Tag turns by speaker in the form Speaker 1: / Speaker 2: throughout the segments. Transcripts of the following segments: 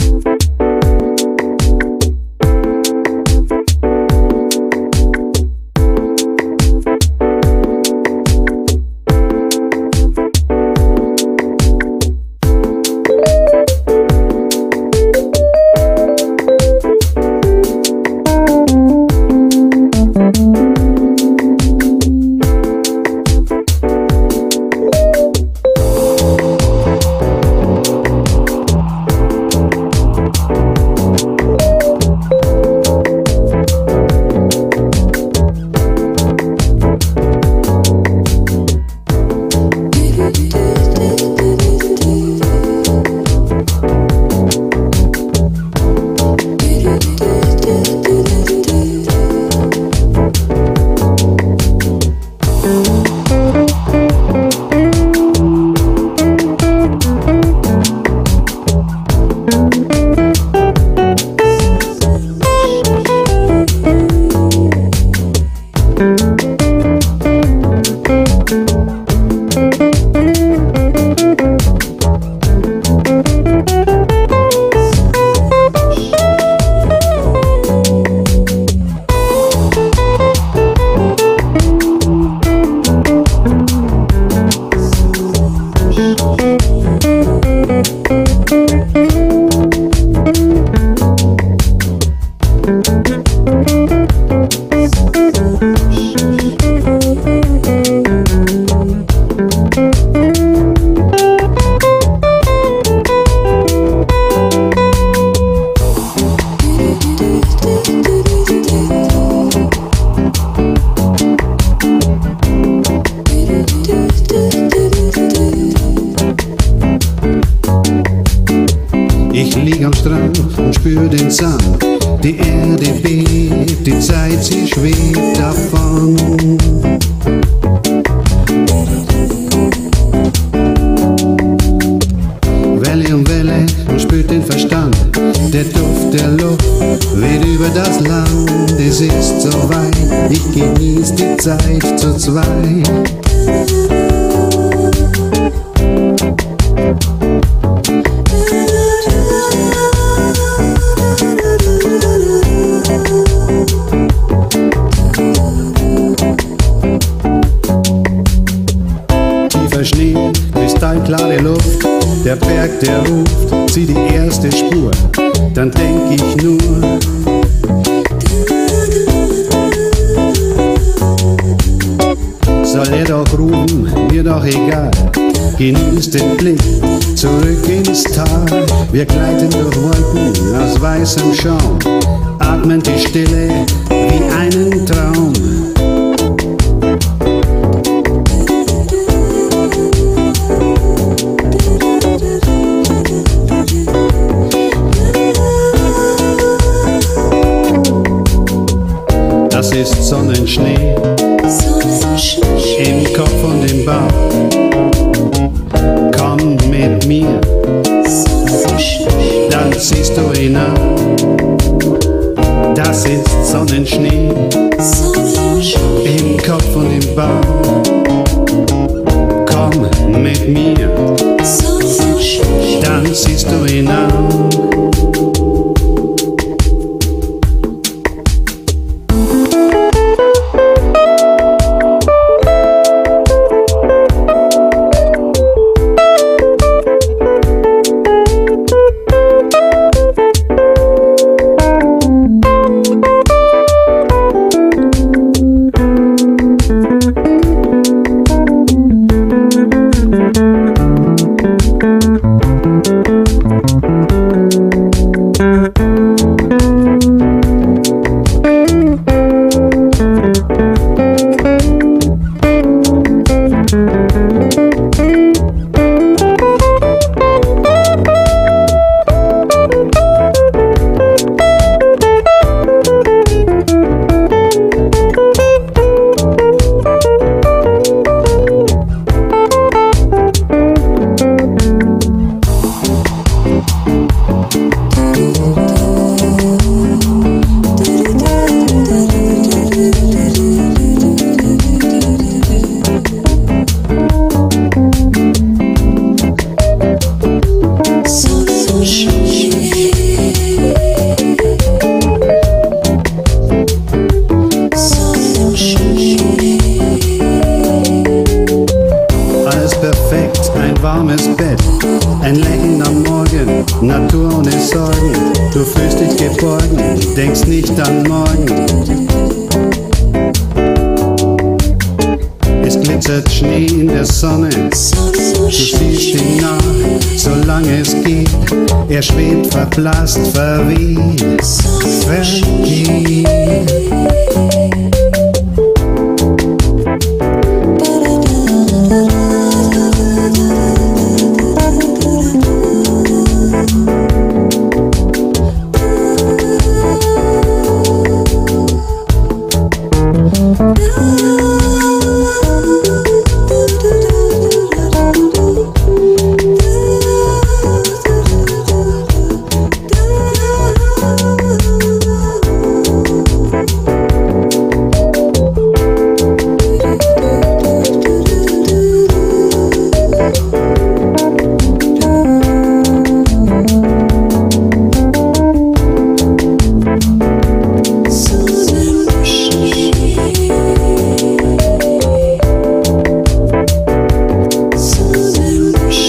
Speaker 1: Ich lieg am Strand und spür den Sand. Die Erde bebt, die Zeit, sie schwebt davon. Welle um Welle und spürt den Verstand. Der Duft der Luft weht über das Land. Es ist so weit, ich genieß die Zeit zu zweit. Schnee, kristallklare Luft, der Berg, der ruft, zieh die erste Spur, dann denk ich nur. Soll er doch rufen, mir doch egal, genieß den Blick, zurück ins Tal. Wir gleiten durch Wolken aus weißem Schaum, atmen die Stille wie einen Traum. Das ist Sonnenschnee im Kopf und im Bauch. Komm mit mir, dann siehst du ihn auch. Das ist Sonnenschnee im Kopf und im Bauch. Komm mit mir, dann siehst du ihn auch. Natur ohne Sorgen, du fühlst dich geborgen, denkst nicht an morgen. Es glitzert Schnee in der Sonne, du siehst ihn nach, solange es geht. Er schwebt, verblasst, verweht, vergeht.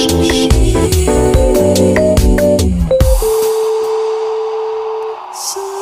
Speaker 2: So